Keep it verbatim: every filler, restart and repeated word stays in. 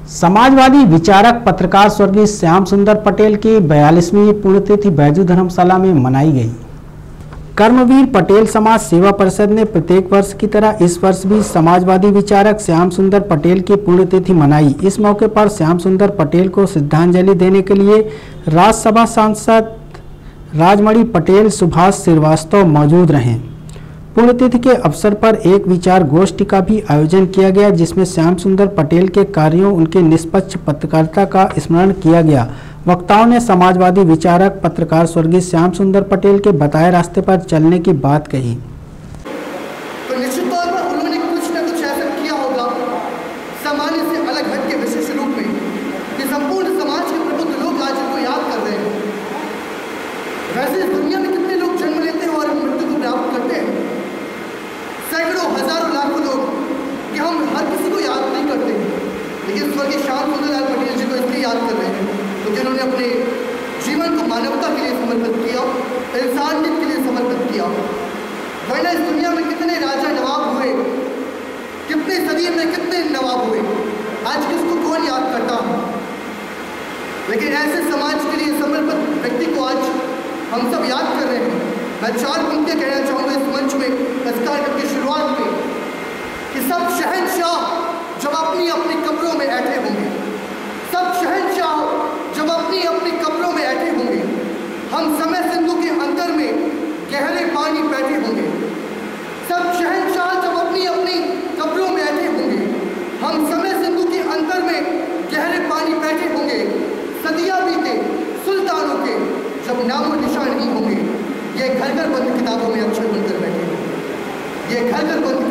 समाजवादी विचारक पत्रकार स्वर्गीय श्याम सुंदर पटेल की बयालीसवीं पुण्यतिथि बैजू धर्मशाला में मनाई गई। कर्मवीर पटेल समाज सेवा परिषद ने प्रत्येक वर्ष की तरह इस वर्ष भी समाजवादी विचारक श्याम सुंदर पटेल की पुण्यतिथि मनाई। इस मौके पर श्याम सुंदर पटेल को श्रद्धांजलि देने के लिए राज्यसभा सांसद राजमणि पटेल, सुभाष श्रीवास्तव मौजूद रहे। पुण्यतिथि के अवसर पर एक विचार गोष्ठी का भी आयोजन किया गया, जिसमें श्याम सुंदर पटेल के कार्यों, उनके निष्पक्ष पत्रकारिता का स्मरण किया गया। वक्ताओं ने समाजवादी विचारक पत्रकार स्वर्गीय श्याम सुंदर पटेल के बताए रास्ते पर चलने की बात कही। तो निश्चित तौर पर उन्होंने कुछ न कुछ ऐसा किया होगा सामान्य से अलग हट के विशेष रूप में कि संपूर्ण समाज के प्रबुद्ध लोग आज उनको याद कर रहे हैं। वैसे इस दुनिया में कितने लोग जन्म लेते हैं और मृत्यु को प्राप्त करते हैं, सैकड़ों हजारों लाखों लोग कि हम हर किसी को याद नहीं करते, लेकिन स्वर्गीय श्याम सुंदर पटेल जी को इसलिए याद कर रहे हैं तो जिन्होंने अपने जीवन को मानवता के लिए समर्पित किया, इंसानियत के लिए समर्पित किया। वरना इस दुनिया में कितने राजा नवाब हुए, कितने सदी में कितने नवाब हुए, आज किसको कौन याद करता है। लेकिन ऐसे समाज के लिए समर्पित व्यक्ति को आज हम सब याद कर रहे हैं। मैं चार पंक्तियाँ कहना चाहूँगा इस मंच में इस कार्यक्रम की शुरुआत में कि सब शहंशाह जब अपनी अपनी कब्रों में बैठे होंगे, सब शहंशाह जब अपनी अपनी कब्रों में बैठे होंगे, हम समय सिंधु के अंदर में गहरे पानी बैठे होंगे। सब शहंशाह जब अपनी अपनी कब्रों में बैठे होंगे, हम समय सिंधु के अंदर में गहरे पानी बैठे होंगे। सदियाँ बीते सुल्तानों के जब नामो निशान नहीं होंगे, ये घर घर बंद किताबों में अक्षर बनकर बैठे होंगे। ये घर घर बंद